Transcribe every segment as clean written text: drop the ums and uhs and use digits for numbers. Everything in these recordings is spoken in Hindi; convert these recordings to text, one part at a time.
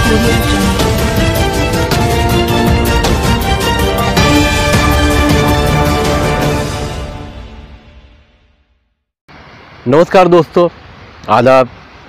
Audio Jungle. नमस्कार दोस्तों, आदाब।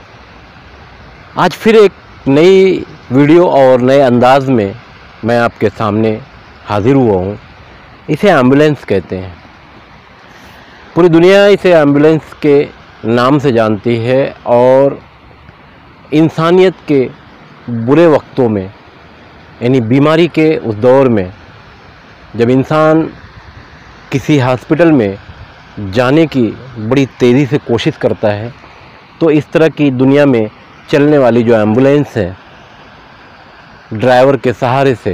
आज फिर एक नई वीडियो और नए अंदाज में मैं आपके सामने हाजिर हुआ हूँ। इसे एम्बुलेंस कहते हैं। पूरी दुनिया इसे एम्बुलेंस के नाम से जानती है और इंसानियत के बुरे वक्तों में, यानी बीमारी के उस दौर में जब इंसान किसी हॉस्पिटल में जाने की बड़ी तेज़ी से कोशिश करता है, तो इस तरह की दुनिया में चलने वाली जो एम्बुलेंस है, ड्राइवर के सहारे से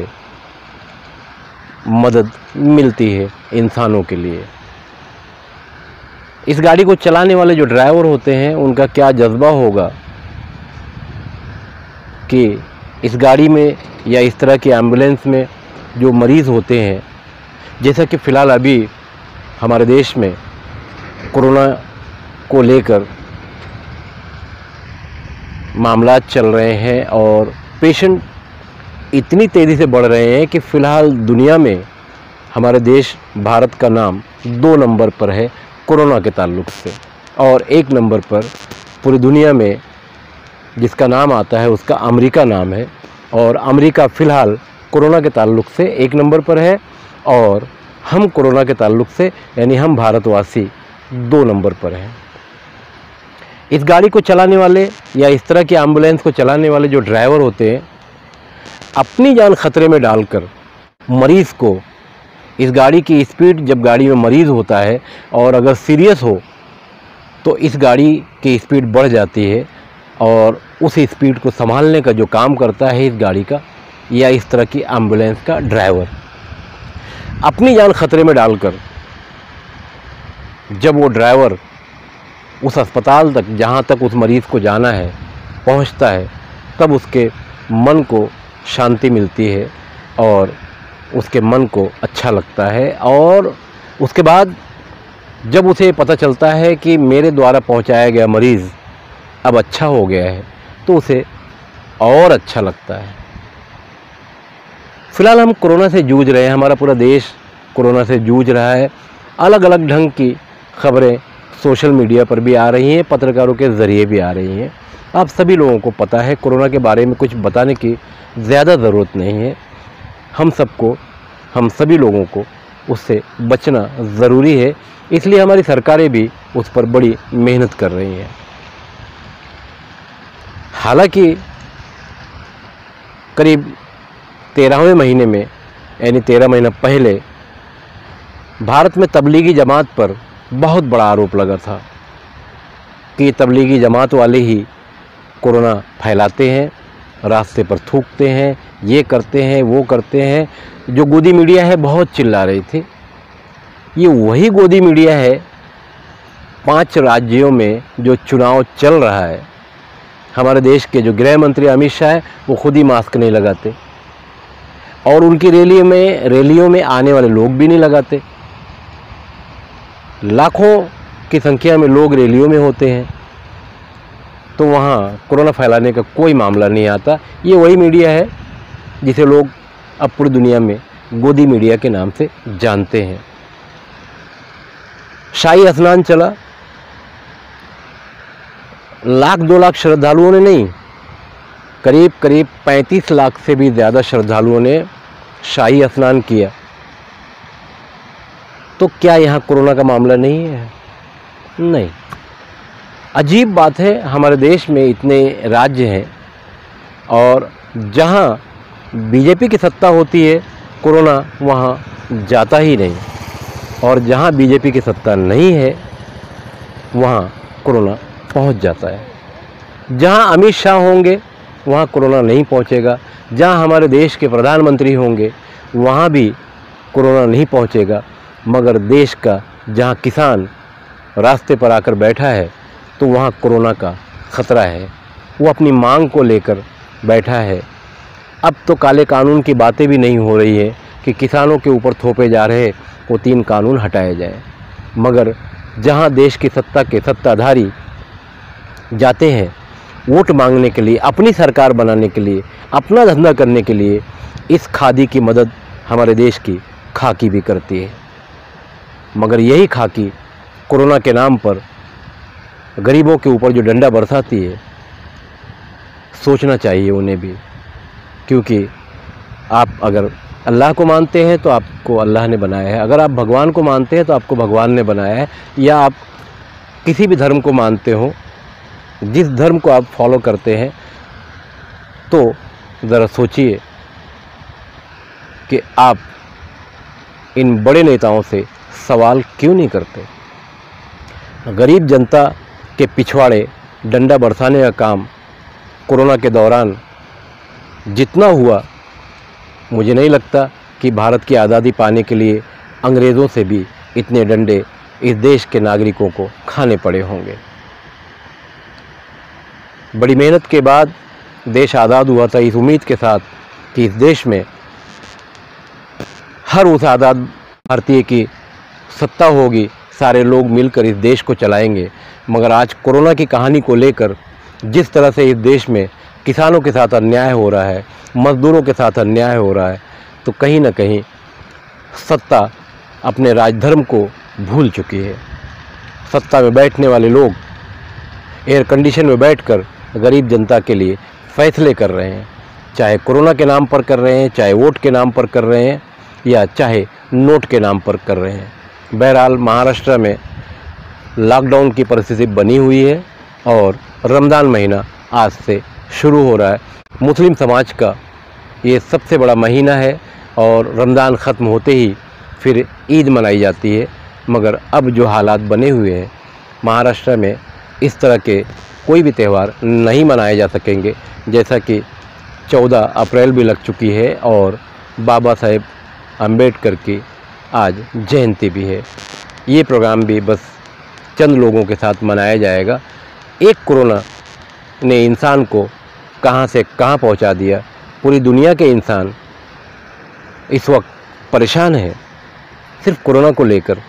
मदद मिलती है इंसानों के लिए। इस गाड़ी को चलाने वाले जो ड्राइवर होते हैं, उनका क्या जज्बा होगा कि इस गाड़ी में या इस तरह की एम्बुलेंस में जो मरीज़ होते हैं, जैसा कि फ़िलहाल अभी हमारे देश में कोरोना को लेकर मामलात चल रहे हैं और पेशेंट इतनी तेज़ी से बढ़ रहे हैं कि फ़िलहाल दुनिया में हमारे देश भारत का नाम 2 नंबर पर है कोरोना के ताल्लुक़ से, और 1 नंबर पर पूरी दुनिया में जिसका नाम आता है उसका अमेरिका नाम है। और अमेरिका फ़िलहाल कोरोना के ताल्लुक़ से 1 नंबर पर है और हम कोरोना के ताल्लुक़ से, यानी हम भारतवासी 2 नंबर पर हैं। इस गाड़ी को चलाने वाले या इस तरह की एम्बुलेंस को चलाने वाले जो ड्राइवर होते हैं, अपनी जान खतरे में डालकर मरीज़ को, इस गाड़ी की स्पीड, जब गाड़ी में मरीज़ होता है और अगर सीरियस हो तो इस गाड़ी की स्पीड बढ़ जाती है और उस स्पीड को संभालने का जो काम करता है इस गाड़ी का या इस तरह की एम्बुलेंस का ड्राइवर, अपनी जान खतरे में डालकर जब वो ड्राइवर उस अस्पताल तक, जहाँ तक उस मरीज़ को जाना है, पहुँचता है, तब उसके मन को शांति मिलती है और उसके मन को अच्छा लगता है। और उसके बाद जब उसे पता चलता है कि मेरे द्वारा पहुँचाया गया मरीज़ अब अच्छा हो गया है, तो उसे और अच्छा लगता है। फ़िलहाल हम कोरोना से जूझ रहे हैं, हमारा पूरा देश कोरोना से जूझ रहा है। अलग अलग ढंग की खबरें सोशल मीडिया पर भी आ रही हैं, पत्रकारों के ज़रिए भी आ रही हैं। आप सभी लोगों को पता है, कोरोना के बारे में कुछ बताने की ज़्यादा ज़रूरत नहीं है। हम सभी लोगों को उससे बचना ज़रूरी है, इसलिए हमारी सरकारें भी उस पर बड़ी मेहनत कर रही हैं। हालांकि करीब 13वें महीने में, यानी 13 महीना पहले भारत में तबलीगी जमात पर बहुत बड़ा आरोप लगा था कि तबलीगी जमात वाले ही कोरोना फैलाते हैं, रास्ते पर थूकते हैं, ये करते हैं, वो करते हैं। जो गोदी मीडिया है बहुत चिल्ला रही थी। ये वही गोदी मीडिया है, 5 राज्यों में जो चुनाव चल रहा है, हमारे देश के जो गृह मंत्री अमित शाह है, वो खुद ही मास्क नहीं लगाते और उनकी रैलियों में आने वाले लोग भी नहीं लगाते। लाखों की संख्या में लोग रैलियों में होते हैं, तो वहाँ कोरोना फैलाने का कोई मामला नहीं आता। ये वही मीडिया है जिसे लोग अब पूरी दुनिया में गोदी मीडिया के नाम से जानते हैं। शाही स्नान चला, 1-2 लाख श्रद्धालुओं ने नहीं, करीब 35 लाख से भी ज़्यादा श्रद्धालुओं ने शाही स्नान किया। तो क्या यहाँ कोरोना का मामला नहीं है? नहीं। अजीब बात है, हमारे देश में इतने राज्य हैं और जहाँ बीजेपी की सत्ता होती है, कोरोना वहाँ जाता ही नहीं, और जहाँ बीजेपी की सत्ता नहीं है वहाँ कोरोना पहुँच जाता है। जहाँ अमित शाह होंगे वहाँ कोरोना नहीं पहुँचेगा, जहाँ हमारे देश के प्रधानमंत्री होंगे वहाँ भी कोरोना नहीं पहुँचेगा। मगर देश का जहाँ किसान रास्ते पर आकर बैठा है, तो वहाँ कोरोना का ख़तरा है। वो अपनी मांग को लेकर बैठा है। अब तो काले कानून की बातें भी नहीं हो रही है कि किसानों के ऊपर थोपे जा रहे वो 3 कानून हटाए जाए। मगर जहाँ देश की सत्ता के सत्ताधारी जाते हैं वोट मांगने के लिए, अपनी सरकार बनाने के लिए, अपना धंधा करने के लिए इस खादी की मदद हमारे देश की खाकी भी करती है। मगर यही खाकी कोरोना के नाम पर गरीबों के ऊपर जो डंडा बरसाती है, सोचना चाहिए उन्हें भी, क्योंकि आप अगर अल्लाह को मानते हैं तो आपको अल्लाह ने बनाया है, अगर आप भगवान को मानते हैं तो आपको भगवान ने बनाया है, या आप किसी भी धर्म को मानते हो, जिस धर्म को आप फॉलो करते हैं, तो ज़रा सोचिए कि आप इन बड़े नेताओं से सवाल क्यों नहीं करते। गरीब जनता के पिछवाड़े डंडा बरसाने का काम कोरोना के दौरान जितना हुआ, मुझे नहीं लगता कि भारत की आज़ादी पाने के लिए अंग्रेज़ों से भी इतने डंडे इस देश के नागरिकों को खाने पड़े होंगे। बड़ी मेहनत के बाद देश आज़ाद हुआ था, इस उम्मीद के साथ कि इस देश में हर उस आज़ाद भारतीय की सत्ता होगी, सारे लोग मिलकर इस देश को चलाएंगे। मगर आज कोरोना की कहानी को लेकर जिस तरह से इस देश में किसानों के साथ अन्याय हो रहा है, मज़दूरों के साथ अन्याय हो रहा है, तो कहीं ना कहीं सत्ता अपने राजधर्म को भूल चुकी है। सत्ता में बैठने वाले लोग एयर कंडीशन में बैठकर गरीब जनता के लिए फैसले कर रहे हैं, चाहे कोरोना के नाम पर कर रहे हैं, चाहे वोट के नाम पर कर रहे हैं, या चाहे नोट के नाम पर कर रहे हैं। बहरहाल महाराष्ट्र में लॉकडाउन की परिस्थिति बनी हुई है और रमज़ान महीना आज से शुरू हो रहा है। मुस्लिम समाज का ये सबसे बड़ा महीना है और रमज़ान ख़त्म होते ही फिर ईद मनाई जाती है। मगर अब जो हालात बने हुए हैं महाराष्ट्र में, इस तरह के कोई भी त्यौहार नहीं मनाए जा सकेंगे। जैसा कि 14 अप्रैल भी लग चुकी है और बाबा साहेब अम्बेडकर की आज जयंती भी है। ये प्रोग्राम भी बस चंद लोगों के साथ मनाया जाएगा। एक कोरोना ने इंसान को कहां से कहां पहुंचा दिया। पूरी दुनिया के इंसान इस वक्त परेशान है सिर्फ कोरोना को लेकर।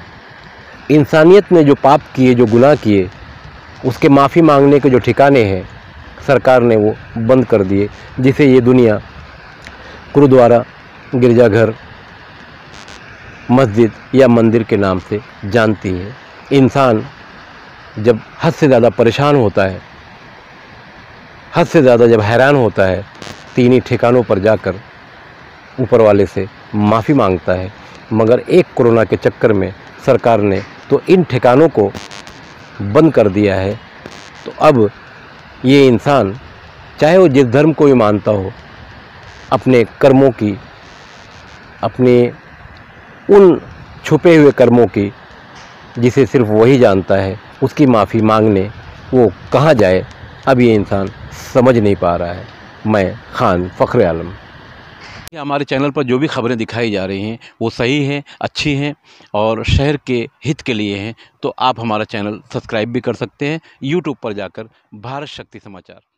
इंसानियत ने जो पाप किए, जो गुनाह किए, उसके माफ़ी मांगने के जो ठिकाने हैं सरकार ने वो बंद कर दिए, जिसे ये दुनिया गुरुद्वारा, गिरजाघर, मस्जिद या मंदिर के नाम से जानती है। इंसान जब हद से ज़्यादा परेशान होता है, हद से ज़्यादा जब हैरान होता है, तो इन्हीं ठिकानों पर जाकर ऊपर वाले से माफ़ी मांगता है। मगर एक कोरोना के चक्कर में सरकार ने तो इन ठिकानों को बंद कर दिया है। तो अब ये इंसान, चाहे वो जिस धर्म को भी मानता हो, अपने कर्मों की, अपने उन छुपे हुए कर्मों की जिसे सिर्फ वही जानता है, उसकी माफ़ी मांगने वो कहाँ जाए, अब ये इंसान समझ नहीं पा रहा है। मैं खान फ़ख्र आलम। हमारे चैनल पर जो भी खबरें दिखाई जा रही हैं वो सही हैं, अच्छी हैं और शहर के हित के लिए हैं, तो आप हमारा चैनल सब्सक्राइब भी कर सकते हैं यूट्यूब पर जाकर भारत शक्ति समाचार।